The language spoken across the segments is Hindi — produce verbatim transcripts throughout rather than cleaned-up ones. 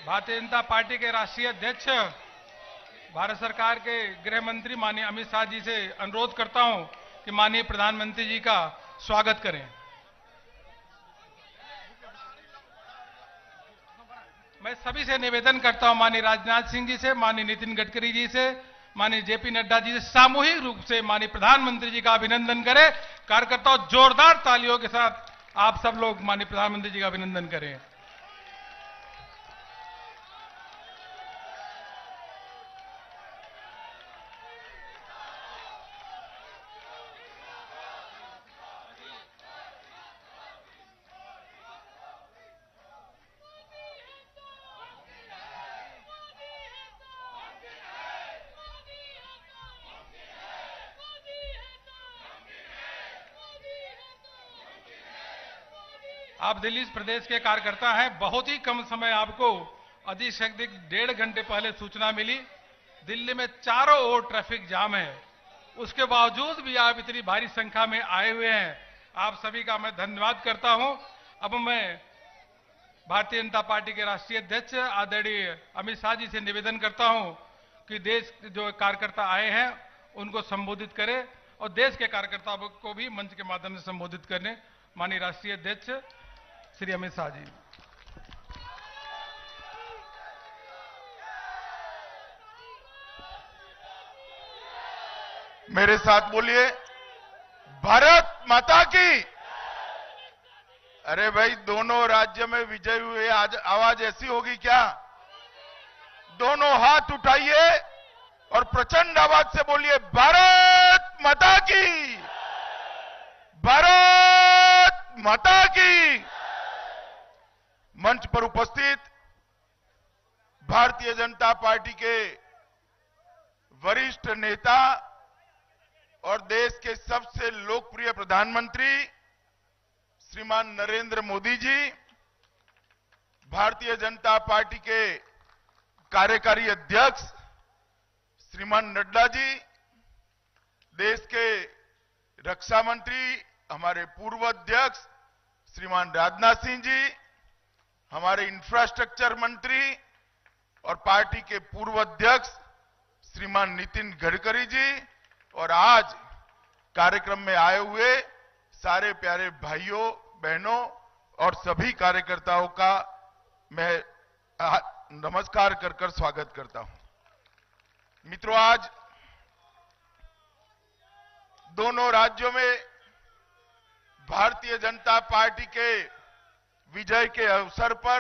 भारतीय जनता पार्टी के राष्ट्रीय अध्यक्ष भारत सरकार के गृह मंत्री माननीय अमित शाह जी से अनुरोध करता हूं कि माननीय प्रधानमंत्री जी का स्वागत करें। मैं सभी से निवेदन करता हूं, माननीय राजनाथ सिंह जी से, माननीय नितिन गडकरी जी से, माननीय जेपी नड्डा जी से सामूहिक रूप से माननीय प्रधानमंत्री जी का अभिनंदन करें। कार्यकर्ताओं, जोरदार तालियों के साथ आप सब लोग माननीय प्रधानमंत्री जी का अभिनंदन करें। आप दिल्ली प्रदेश के कार्यकर्ता हैं, बहुत ही कम समय आपको अधिक से अधिक डेढ़ घंटे पहले सूचना मिली। दिल्ली में चारों ओर ट्रैफिक जाम है, उसके बावजूद भी आप इतनी भारी संख्या में आए हुए हैं। आप सभी का मैं धन्यवाद करता हूं। अब मैं भारतीय जनता पार्टी के राष्ट्रीय अध्यक्ष आदरणीय अमित शाह जी से निवेदन करता हूं कि देश जो कार्यकर्ता आए हैं उनको संबोधित करें और देश के कार्यकर्ताओं को भी मंच के माध्यम से संबोधित करने। माननीय राष्ट्रीय अध्यक्ष श्री अमित शाह जी। मेरे साथ बोलिए, भारत माता की। अरे भाई, दोनों राज्य में विजय हुए, आज आवाज ऐसी होगी क्या? दोनों हाथ उठाइए और प्रचंड आवाज से बोलिए, भारत माता की, भारत माता की। मंच पर उपस्थित भारतीय जनता पार्टी के वरिष्ठ नेता और देश के सबसे लोकप्रिय प्रधानमंत्री श्रीमान नरेंद्र मोदी जी, भारतीय जनता पार्टी के कार्यकारी अध्यक्ष श्रीमान नड्डा जी, देश के रक्षा मंत्री हमारे पूर्व अध्यक्ष श्रीमान राजनाथ सिंह जी, हमारे इंफ्रास्ट्रक्चर मंत्री और पार्टी के पूर्व अध्यक्ष श्रीमान नितिन गडकरी जी, और आज कार्यक्रम में आए हुए सारे प्यारे भाइयों बहनों और सभी कार्यकर्ताओं का मैं नमस्कार कर कर स्वागत करता हूं। मित्रों, आज दोनों राज्यों में भारतीय जनता पार्टी के विजय के अवसर पर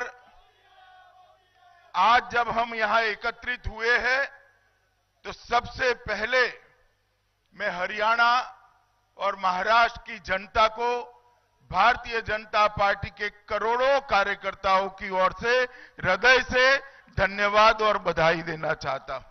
आज जब हम यहां एकत्रित हुए हैं तो सबसे पहले मैं हरियाणा और महाराष्ट्र की जनता को भारतीय जनता पार्टी के करोड़ों कार्यकर्ताओं की ओर से हृदय से धन्यवाद और बधाई देना चाहता हूं।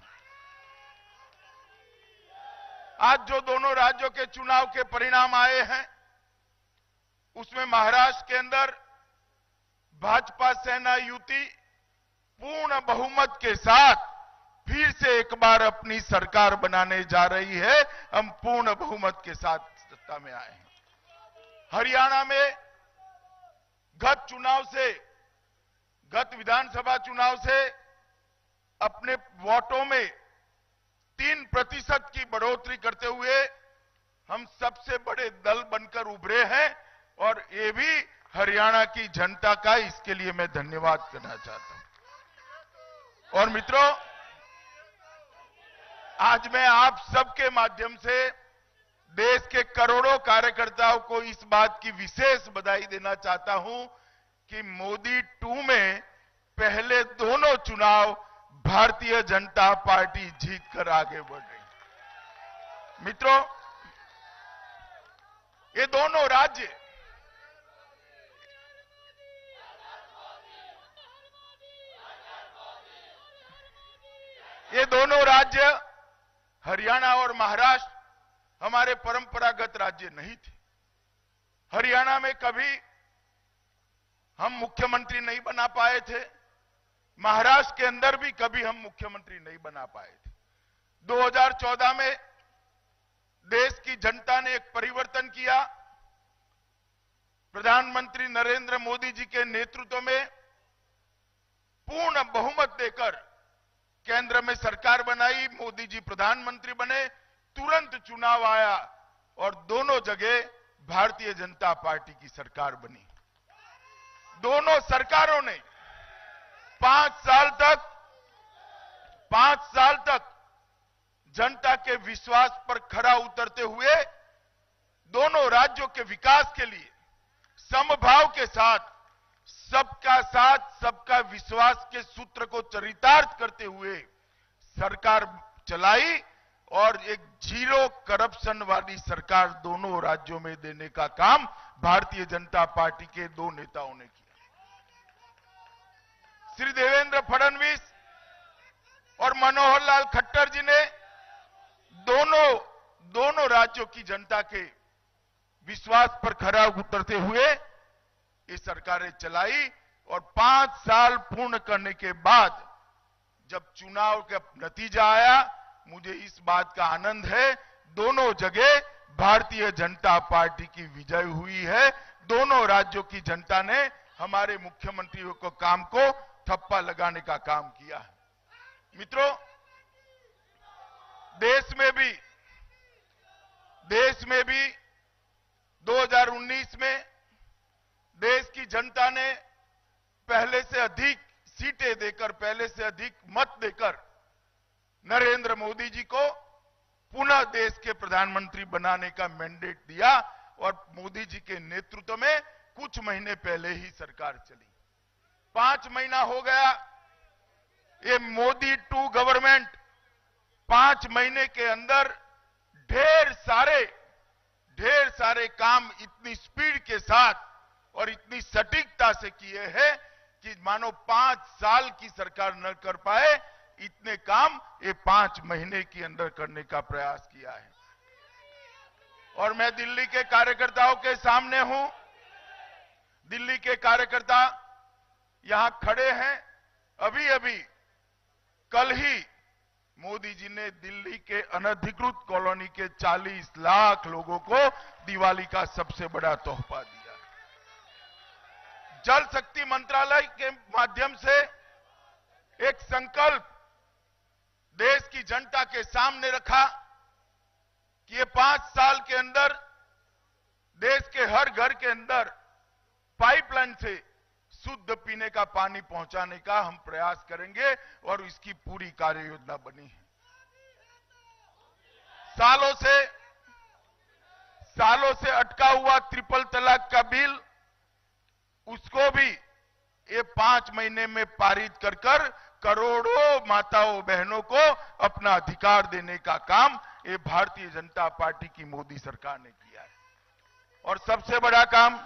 आज जो दोनों राज्यों के चुनाव के परिणाम आए हैं उसमें महाराष्ट्र के अंदर भाजपा सेना युति पूर्ण बहुमत के साथ फिर से एक बार अपनी सरकार बनाने जा रही है। हम पूर्ण बहुमत के साथ सत्ता में आए हैं। हरियाणा में गत चुनाव से, गत विधानसभा चुनाव से अपने वोटों में तीन प्रतिशत की बढ़ोतरी करते हुए हम सबसे बड़े दल बनकर उभरे हैं और ये भी हरियाणा की जनता का, इसके लिए मैं धन्यवाद करना चाहता हूं। और मित्रों, आज मैं आप सबके माध्यम से देश के करोड़ों कार्यकर्ताओं को इस बात की विशेष बधाई देना चाहता हूं कि मोदी टू में पहले दोनों चुनाव भारतीय जनता पार्टी जीतकर आगे बढ़ रही। मित्रों, ये दोनों राज्य ये दोनों राज्य हरियाणा और महाराष्ट्र हमारे परंपरागत राज्य नहीं थे। हरियाणा में कभी हम मुख्यमंत्री नहीं बना पाए थे, महाराष्ट्र के अंदर भी कभी हम मुख्यमंत्री नहीं बना पाए थे। दो हज़ार चौदह में देश की जनता ने एक परिवर्तन किया। प्रधानमंत्री नरेंद्र मोदी जी के नेतृत्व में पूर्ण बहुमत देकर केंद्र में सरकार बनाई, मोदी जी प्रधानमंत्री बने, तुरंत चुनाव आया और दोनों जगह भारतीय जनता पार्टी की सरकार बनी। दोनों सरकारों ने पांच साल तक पांच साल तक जनता के विश्वास पर खरा उतरते हुए दोनों राज्यों के विकास के लिए समभाव के साथ सबका साथ सबका विश्वास के सूत्र को चरितार्थ करते हुए सरकार चलाई और एक जीरो करप्शन वाली सरकार दोनों राज्यों में देने का काम भारतीय जनता पार्टी के दो नेताओं ने किया। श्री देवेंद्र फडणवीस और मनोहर लाल खट्टर जी ने दोनों दोनों राज्यों की जनता के विश्वास पर खरा उतरते हुए ये सरकारें चलाई और पांच साल पूर्ण करने के बाद जब चुनाव का नतीजा आया, मुझे इस बात का आनंद है, दोनों जगह भारतीय जनता पार्टी की विजय हुई है। दोनों राज्यों की जनता ने हमारे मुख्यमंत्रियों को काम को ठप्पा लगाने का काम किया है। मित्रों, देश में भी देश में भी दो हज़ार उन्नीस में देश की जनता ने पहले से अधिक सीटें देकर, पहले से अधिक मत देकर नरेंद्र मोदी जी को पुनः देश के प्रधानमंत्री बनाने का मैंडेट दिया और मोदी जी के नेतृत्व में कुछ महीने पहले ही सरकार चली। पांच महीना हो गया, ये मोदी टू गवर्नमेंट पांच महीने के अंदर ढेर सारे ढेर सारे काम इतनी स्पीड के साथ और इतनी सटीकता से किए हैं कि मानो पांच साल की सरकार न कर पाए, इतने काम ये पांच महीने के अंदर करने का प्रयास किया है। और मैं दिल्ली के कार्यकर्ताओं के सामने हूं, दिल्ली के कार्यकर्ता यहां खड़े हैं। अभी अभी कल ही मोदी जी ने दिल्ली के अनधिकृत कॉलोनी के चालीस लाख लोगों को दिवाली का सबसे बड़ा तोहफा दिया। जल शक्ति मंत्रालय के माध्यम से एक संकल्प देश की जनता के सामने रखा कि ये पांच साल के अंदर देश के हर घर के अंदर पाइपलाइन से शुद्ध पीने का पानी पहुंचाने का हम प्रयास करेंगे और इसकी पूरी कार्य योजना बनी है। सालों से सालों से अटका हुआ ट्रिपल तलाक का बिल, उसको भी ये पांच महीने में पारित कर कर करोड़ों माताओं बहनों को अपना अधिकार देने का काम ये भारतीय जनता पार्टी की मोदी सरकार ने किया है। और सबसे बड़ा काम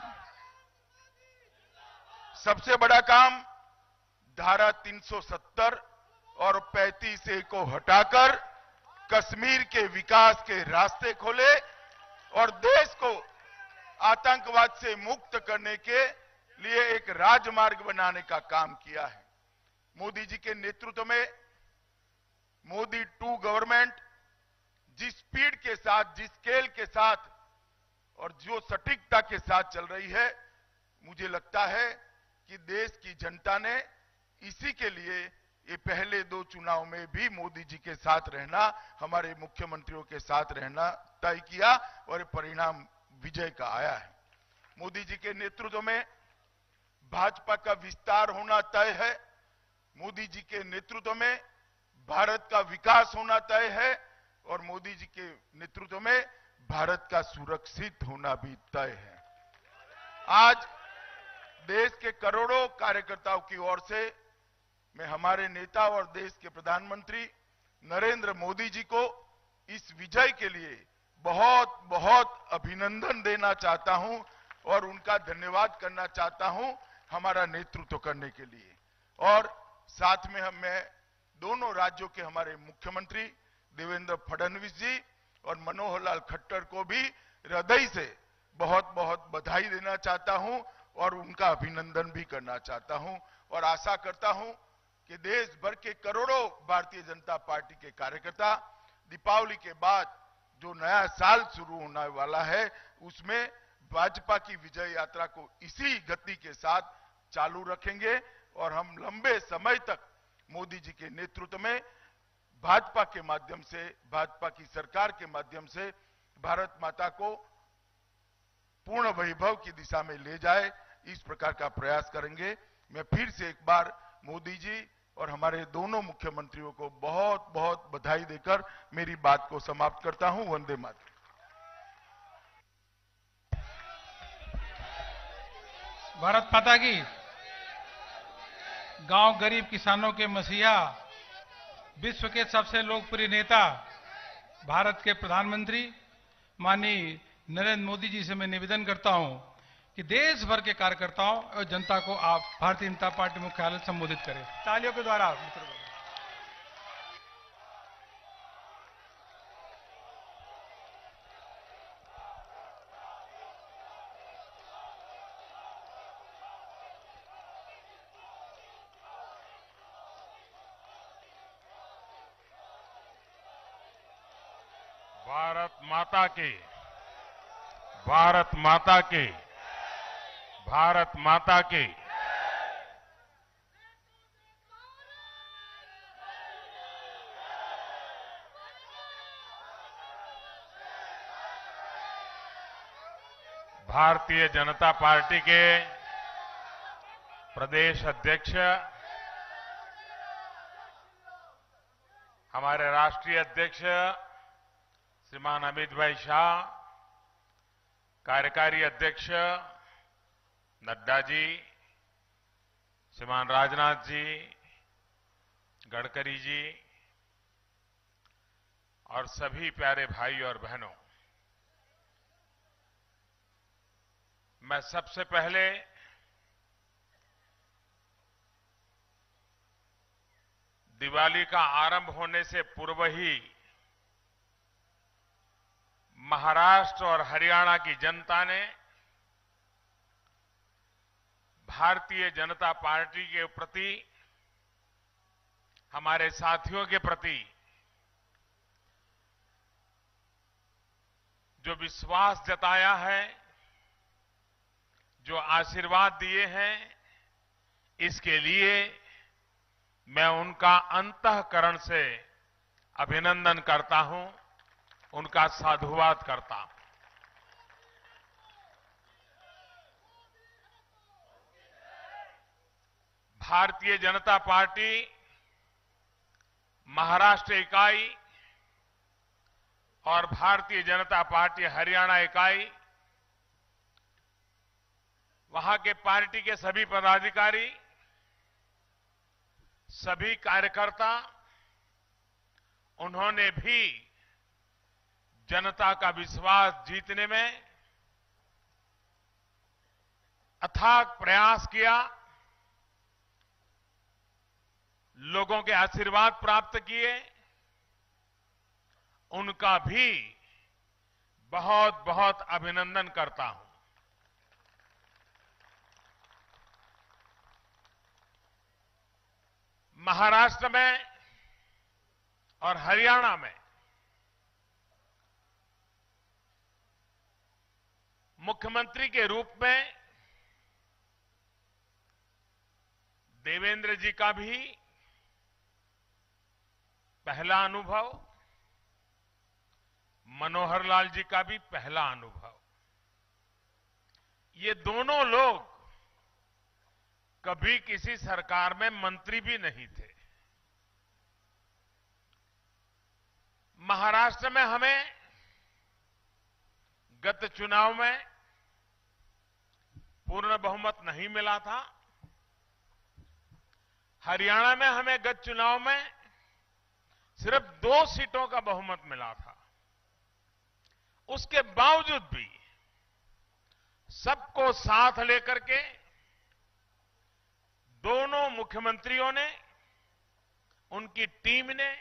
सबसे बड़ा काम धारा तीन सौ सत्तर और पैंतीस ए को हटाकर कश्मीर के विकास के रास्ते खोले और देश को आतंकवाद से मुक्त करने के लिए एक राजमार्ग बनाने का काम किया है। मोदी जी के नेतृत्व में मोदी टू गवर्नमेंट जिस स्पीड के साथ, जिस स्केल के साथ और जो सटीकता के साथ चल रही है, मुझे लगता है कि देश की जनता ने इसी के लिए ये पहले दो चुनाव में भी मोदी जी के साथ रहना, हमारे मुख्यमंत्रियों के साथ रहना तय किया और परिणाम विजय का आया है। मोदी जी के नेतृत्व में भाजपा का विस्तार होना तय है, मोदी जी के नेतृत्व में भारत का विकास होना तय है और मोदी जी के नेतृत्व में भारत का सुरक्षित होना भी तय है। आज देश के करोड़ों कार्यकर्ताओं की ओर से मैं हमारे नेता और देश के प्रधानमंत्री नरेंद्र मोदी जी को इस विजय के लिए बहुत बहुत अभिनंदन देना चाहता हूं और उनका धन्यवाद करना चाहता हूं हमारा नेतृत्व करने के लिए। और साथ में हम मैं दोनों राज्यों के हमारे मुख्यमंत्री देवेंद्र फडणवीस जी और मनोहर लाल खट्टर को भी हृदय से बहुत बहुत बधाई देना चाहता हूं और उनका अभिनंदन भी करना चाहता हूं और आशा करता हूं कि देश भर के करोड़ों भारतीय जनता पार्टी के कार्यकर्ता दीपावली के बाद जो नया साल शुरू होने वाला है उसमें भाजपा की विजय यात्रा को इसी गति के साथ चालू रखेंगे और हम लंबे समय तक मोदी जी के नेतृत्व में भाजपा के माध्यम से, भाजपा की सरकार के माध्यम से भारत माता को पूर्ण वैभव की दिशा में ले जाए, इस प्रकार का प्रयास करेंगे। मैं फिर से एक बार मोदी जी और हमारे दोनों मुख्यमंत्रियों को बहुत बहुत बधाई देकर मेरी बात को समाप्त करता हूं। वंदे मातरम। भारत माता की। गांव गरीब किसानों के मसीहा, विश्व के सबसे लोकप्रिय नेता, भारत के प्रधानमंत्री माननीय नरेंद्र मोदी जी से मैं निवेदन करता हूं कि देश भर के कार्यकर्ताओं और जनता को आप भारतीय जनता पार्टी मुख्यालय संबोधित करें। तालियों के द्वारा। भारत माता की, भारत माता की, भारत माता की। भारतीय जनता पार्टी के प्रदेश अध्यक्ष, हमारे राष्ट्रीय अध्यक्ष श्रीमान अमित भाई शाह, कार्यकारी अध्यक्ष नड्डा जी, श्रीमान राजनाथ जी, गडकरी जी और सभी प्यारे भाई और बहनों, मैं सबसे पहले दिवाली का आरंभ होने से पूर्व ही महाराष्ट्र और हरियाणा की जनता ने भारतीय जनता पार्टी के प्रति, हमारे साथियों के प्रति जो विश्वास जताया है, जो आशीर्वाद दिए हैं, इसके लिए मैं उनका अंतःकरण से अभिनंदन करता हूं, उनका साधुवाद करता हूं। भारतीय जनता पार्टी महाराष्ट्र इकाई और भारतीय जनता पार्टी हरियाणा इकाई, वहां के पार्टी के सभी पदाधिकारी, सभी कार्यकर्ता, उन्होंने भी जनता का विश्वास जीतने में अथाक प्रयास किया, लोगों के आशीर्वाद प्राप्त किए। उनका भी बहुत बहुत अभिनंदन करता हूं। महाराष्ट्र में और हरियाणा में मुख्यमंत्री के रूप में देवेंद्र जी का भी पहला अनुभव, मनोहर लाल जी का भी पहला अनुभव। ये दोनों लोग कभी किसी सरकार में मंत्री भी नहीं थे। महाराष्ट्र में हमें गत चुनाव में पूर्ण बहुमत नहीं मिला था। हरियाणा में हमें गत चुनाव में सिर्फ दो सीटों का बहुमत मिला था। उसके बावजूद भी सबको साथ लेकर के दोनों मुख्यमंत्रियों ने, उनकी टीम ने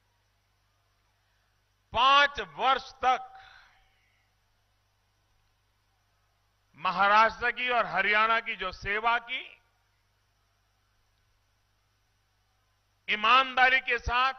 पांच वर्ष तक महाराष्ट्र की और हरियाणा की जो सेवा की, ईमानदारी के साथ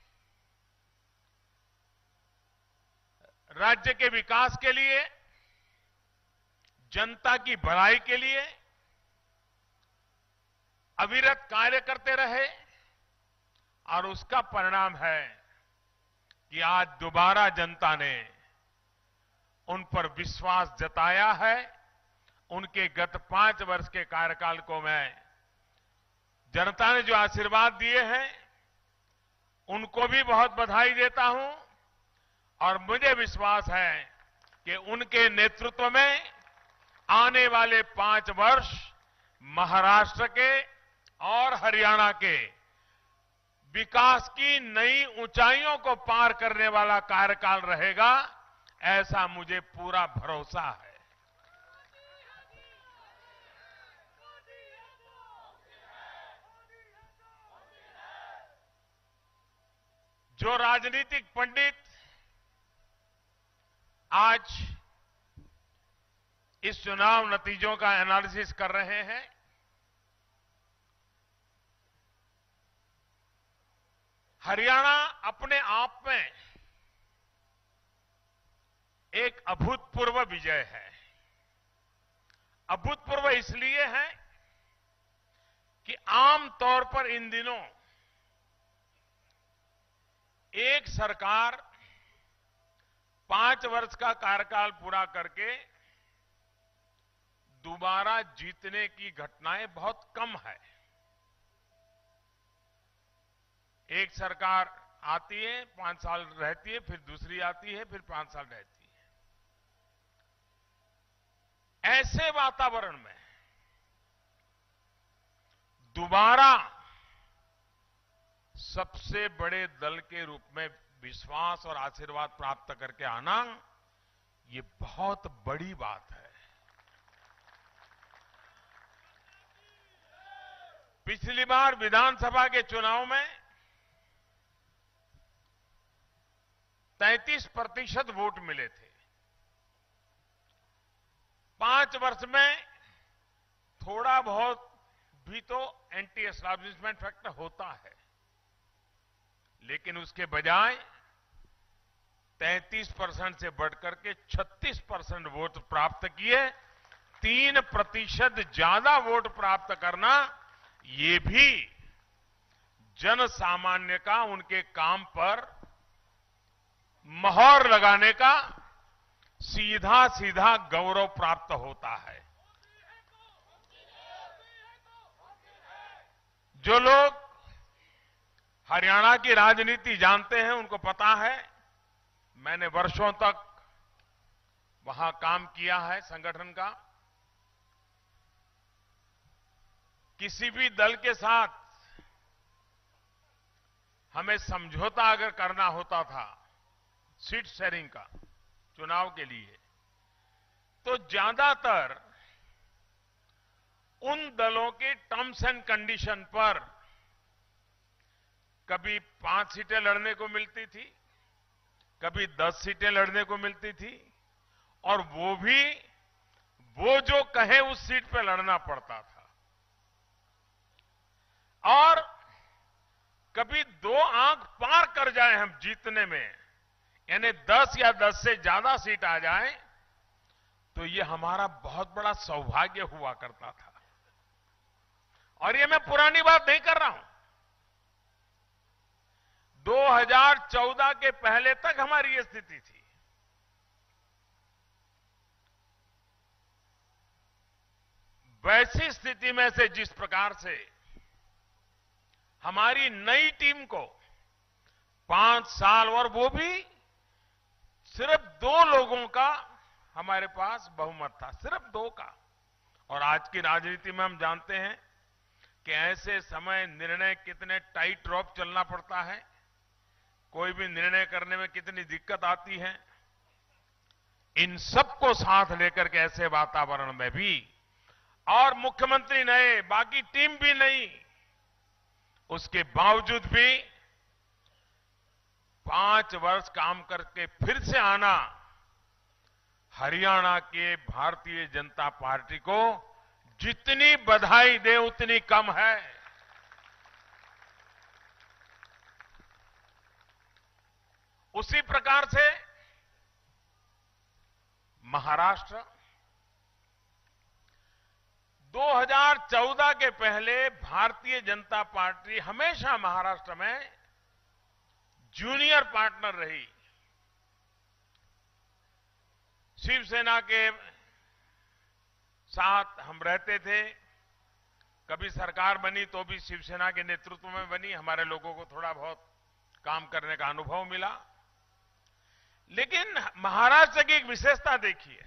राज्य के विकास के लिए, जनता की भलाई के लिए अविरत कार्य करते रहे और उसका परिणाम है कि आज दोबारा जनता ने उन पर विश्वास जताया है। उनके गत पांच वर्ष के कार्यकाल को मैं जनता ने जो आशीर्वाद दिए हैं उनको भी बहुत बधाई देता हूं और मुझे विश्वास है कि उनके नेतृत्व में आने वाले पांच वर्ष महाराष्ट्र के और हरियाणा के विकास की नई ऊंचाइयों को पार करने वाला कार्यकाल रहेगा, ऐसा मुझे पूरा भरोसा है। जो राजनीतिक पंडित आज इस चुनाव नतीजों का एनालिसिस कर रहे हैं, हरियाणा अपने आप में एक अभूतपूर्व विजय है। अभूतपूर्व इसलिए है कि आम तौर पर इन दिनों एक सरकार पांच वर्ष का कार्यकाल पूरा करके दोबारा जीतने की घटनाएं बहुत कम है। एक सरकार आती है, पांच साल रहती है, फिर दूसरी आती है, फिर पांच साल रहती है। ऐसे वातावरण में दोबारा सबसे बड़े दल के रूप में विश्वास और आशीर्वाद प्राप्त करके आना, ये बहुत बड़ी बात है। पिछली बार विधानसभा के चुनाव में तैंतीस प्रतिशत वोट मिले थे। पांच वर्ष में थोड़ा बहुत भी तो एंटी एस्टैब्लिशमेंट फैक्टर होता है, लेकिन उसके बजाय तैंतीस परसेंट से बढ़कर के छत्तीस परसेंट वोट प्राप्त किए। तीन प्रतिशत ज्यादा वोट प्राप्त करना, ये भी जन सामान्य का उनके काम पर मोहर लगाने का सीधा सीधा गौरव प्राप्त होता है। जो लोग हरियाणा की राजनीति जानते हैं उनको पता है, मैंने वर्षों तक वहां काम किया है संगठन का। किसी भी दल के साथ हमें समझौता अगर करना होता था सीट शेयरिंग का चुनाव के लिए, तो ज्यादातर उन दलों के टर्म्स एंड कंडीशन पर कभी पांच सीटें लड़ने को मिलती थी, कभी दस सीटें लड़ने को मिलती थी, और वो भी वो जो कहे उस सीट पे लड़ना पड़ता था। और कभी दो आंख पार कर जाए हम जीतने में, यानी दस या दस से ज्यादा सीट आ जाए, तो ये हमारा बहुत बड़ा सौभाग्य हुआ करता था। और ये मैं पुरानी बात नहीं कर रहा हूं, दो हज़ार चौदह के पहले तक हमारी ये स्थिति थी। वैसी स्थिति में से जिस प्रकार से हमारी नई टीम को पांच साल, और वो भी सिर्फ दो लोगों का हमारे पास बहुमत था, सिर्फ दो का। और आज की राजनीति में हम जानते हैं कि ऐसे समय निर्णय कितने टाइट रॉप चलना पड़ता है, कोई भी निर्णय करने में कितनी दिक्कत आती है। इन सबको साथ लेकर के ऐसे वातावरण में भी, और मुख्यमंत्री नए, बाकी टीम भी नहीं, उसके बावजूद भी पांच वर्ष काम करके फिर से आना हरियाणा के भारतीय जनता पार्टी को जितनी बधाई दे उतनी कम है। उसी प्रकार से महाराष्ट्र दो हज़ार चौदह के पहले भारतीय जनता पार्टी हमेशा महाराष्ट्र में जूनियर पार्टनर रही। शिवसेना के साथ हम रहते थे, कभी सरकार बनी तो भी शिवसेना के नेतृत्व में बनी, हमारे लोगों को थोड़ा बहुत काम करने का अनुभव मिला। लेकिन महाराष्ट्र की एक विशेषता देखिए,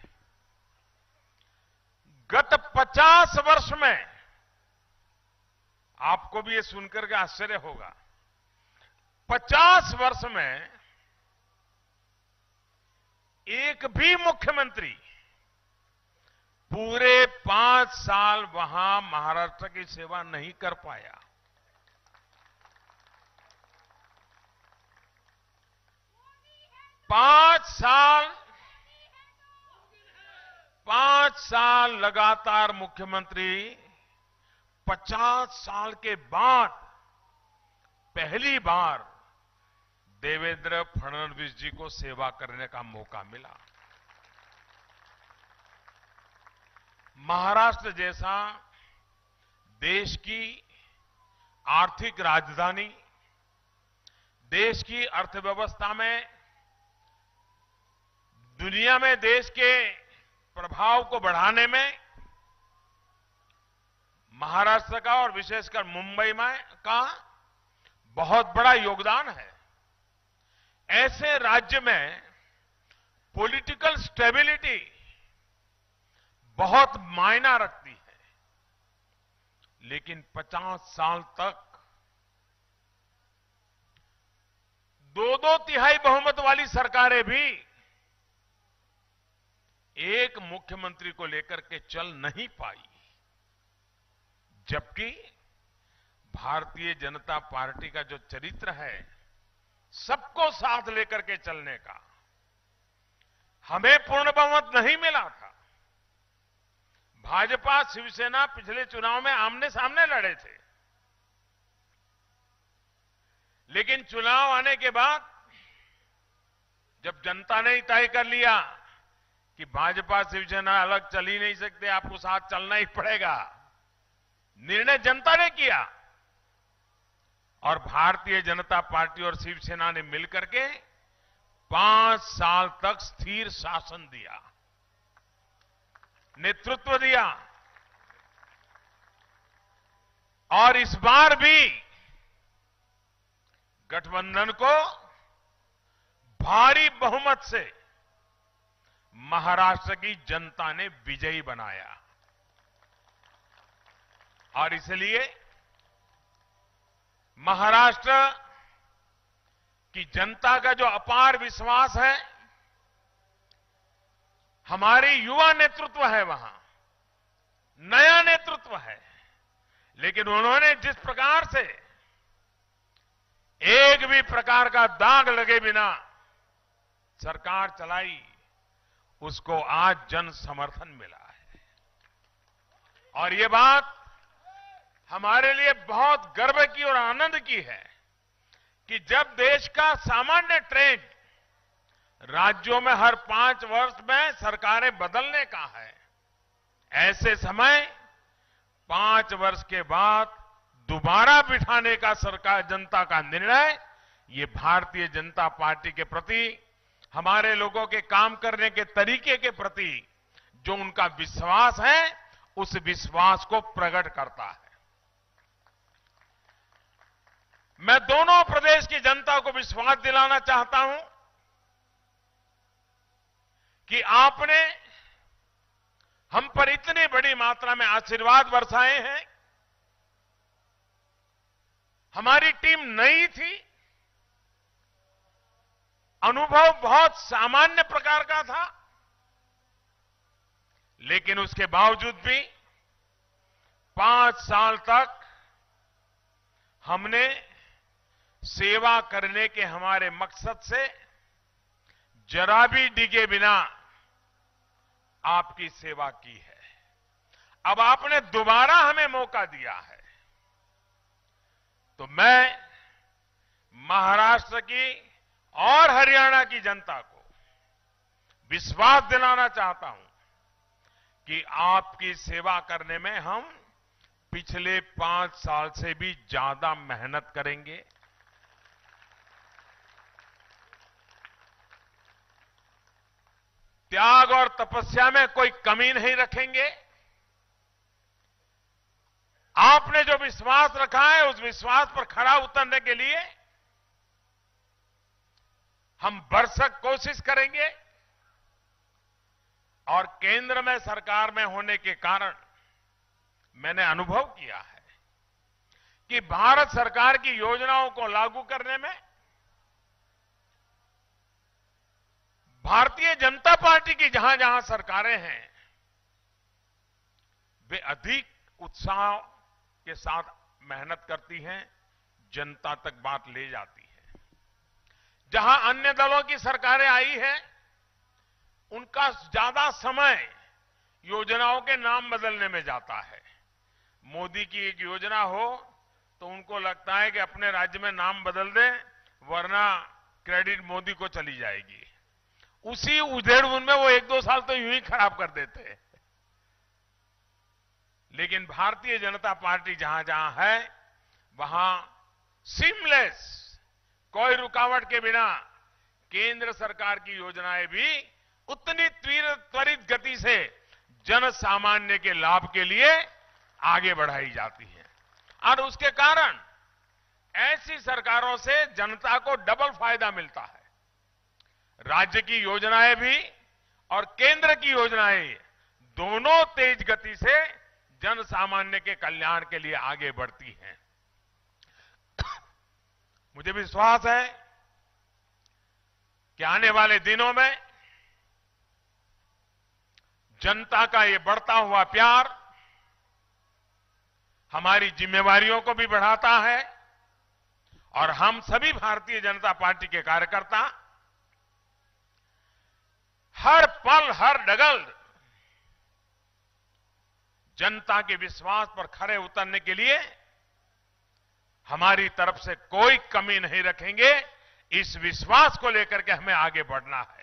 गत पचास वर्ष में, आपको भी ये सुनकर के आश्चर्य होगा, पचास वर्ष में एक भी मुख्यमंत्री पूरे पांच साल वहां महाराष्ट्र की सेवा नहीं कर पाया। पांच साल पांच साल लगातार मुख्यमंत्री, पचास साल के बाद पहली बार देवेंद्र फडणवीस जी को सेवा करने का मौका मिला। महाराष्ट्र जैसा देश की आर्थिक राजधानी, देश की अर्थव्यवस्था में, दुनिया में देश के प्रभाव को बढ़ाने में महाराष्ट्र का और विशेषकर मुंबई में का बहुत बड़ा योगदान है। ऐसे राज्य में पॉलिटिकल स्टेबिलिटी बहुत मायना रखती है। लेकिन पचास साल तक दो दो तिहाई बहुमत वाली सरकारें भी एक मुख्यमंत्री को लेकर के चल नहीं पाई, जबकि भारतीय जनता पार्टी का जो चरित्र है सबको साथ लेकर के चलने का, हमें पूर्ण बहुमत नहीं मिला था। भाजपा शिवसेना पिछले चुनाव में आमने सामने लड़े थे, लेकिन चुनाव आने के बाद जब जनता ने तय कर लिया कि भाजपा शिवसेना अलग चल ही नहीं सकते, आपको साथ चलना ही पड़ेगा, निर्णय जनता ने किया और भारतीय जनता पार्टी और शिवसेना ने मिलकर के पांच साल तक स्थिर शासन दिया, नेतृत्व दिया। और इस बार भी गठबंधन को भारी बहुमत से महाराष्ट्र की जनता ने विजयी बनाया। और इसलिए महाराष्ट्र की जनता का जो अपार विश्वास है, हमारी युवा नेतृत्व है वहां, नया नेतृत्व है, लेकिन उन्होंने जिस प्रकार से एक भी प्रकार का दाग लगे बिना सरकार चलाई, उसको आज जन समर्थन मिला है। और ये बात हमारे लिए बहुत गर्व की और आनंद की है कि जब देश का सामान्य ट्रेंड राज्यों में हर पांच वर्ष में सरकारें बदलने का है, ऐसे समय पांच वर्ष के बाद दोबारा बिठाने का सरकार जनता का निर्णय, ये भारतीय जनता पार्टी के प्रति, हमारे लोगों के काम करने के तरीके के प्रति जो उनका विश्वास है, उस विश्वास को प्रकट करता है। मैं दोनों प्रदेश की जनता को विश्वास दिलाना चाहता हूं कि आपने हम पर इतनी बड़ी मात्रा में आशीर्वाद बरसाए हैं। हमारी टीम नई थी, अनुभव बहुत सामान्य प्रकार का था, लेकिन उसके बावजूद भी पांच साल तक हमने सेवा करने के हमारे मकसद से जरा भी डिगे बिना आपकी सेवा की है। अब आपने दोबारा हमें मौका दिया है, तो मैं महाराष्ट्र की और हरियाणा की जनता को विश्वास दिलाना चाहता हूं कि कि आपकी सेवा करने में हम पिछले पांच साल से भी ज्यादा मेहनत करेंगे। त्याग और तपस्या में कोई कमी नहीं रखेंगे। आपने जो विश्वास रखा है उस विश्वास पर खरा उतरने के लिए हम भरसक कोशिश करेंगे। और केंद्र में सरकार में होने के कारण मैंने अनुभव किया है कि भारत सरकार की योजनाओं को लागू करने में भारतीय जनता पार्टी की जहां जहां सरकारें हैं वे अधिक उत्साह के साथ मेहनत करती हैं, जनता तक बात ले जाती है। जहां अन्य दलों की सरकारें आई हैं उनका ज्यादा समय योजनाओं के नाम बदलने में जाता है। मोदी की एक योजना हो तो उनको लगता है कि अपने राज्य में नाम बदल दें वरना क्रेडिट मोदी को चली जाएगी। उसी उधेड़-बुन में वो एक दो साल तो यूं ही खराब कर देते हैं। लेकिन भारतीय जनता पार्टी जहां जहां है वहां सीमलेस, कोई रुकावट के बिना केंद्र सरकार की योजनाएं भी उतनी त्वरित गति से जन सामान्य के लाभ के लिए आगे बढ़ाई जाती है। और उसके कारण ऐसी सरकारों से जनता को डबल फायदा मिलता है। राज्य की योजनाएं भी और केंद्र की योजनाएं दोनों तेज गति से जन सामान्य के कल्याण के लिए आगे बढ़ती हैं। मुझे विश्वास है कि आने वाले दिनों में जनता का ये बढ़ता हुआ प्यार हमारी जिम्मेवारियों को भी बढ़ाता है और हम सभी भारतीय जनता पार्टी के कार्यकर्ता हर पल हर डगल जनता के विश्वास पर खरे उतरने के लिए हमारी तरफ से कोई कमी नहीं रखेंगे। इस विश्वास को लेकर के हमें आगे बढ़ना है।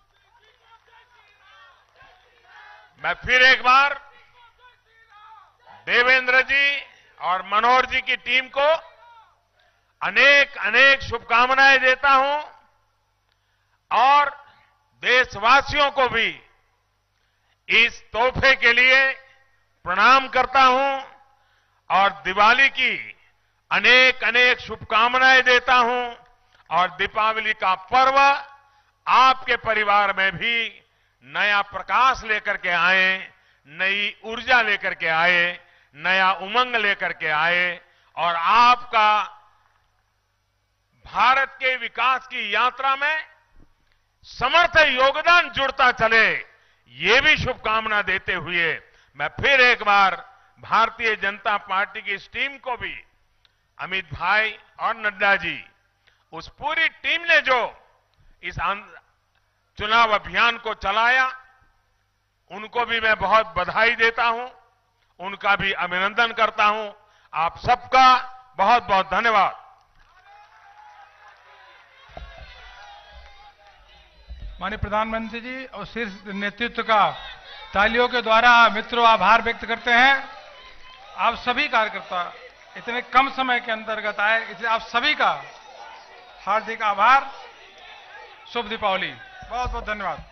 मैं फिर एक बार देवेंद्र जी और मनोहर जी की टीम को अनेक अनेक शुभकामनाएं देता हूं और देशवासियों को भी इस तोहफे के लिए प्रणाम करता हूं और दिवाली की अनेक अनेक शुभकामनाएं देता हूं और दीपावली का पर्व आपके परिवार में भी नया प्रकाश लेकर के आए, नई ऊर्जा लेकर के आए, नया उमंग लेकर के आए और आपका भारत के विकास की यात्रा में समर्थ योगदान जुड़ता चले, ये भी शुभकामना देते हुए मैं फिर एक बार भारतीय जनता पार्टी की इस टीम को भी, अमित भाई और नड्डा जी, उस पूरी टीम ने जो इस चुनाव अभियान को चलाया, उनको भी मैं बहुत बधाई देता हूं, उनका भी अभिनंदन करता हूं। आप सबका बहुत बहुत धन्यवाद। माननीय प्रधानमंत्री जी और शीर्ष नेतृत्व का तालियों के द्वारा मित्रों आभार व्यक्त करते हैं। आप सभी कार्यकर्ता इतने कम समय के अंतर्गत आए, इसलिए आप सभी का हार्दिक आभार। शुभ दीपावली। बहुत बहुत धन्यवाद।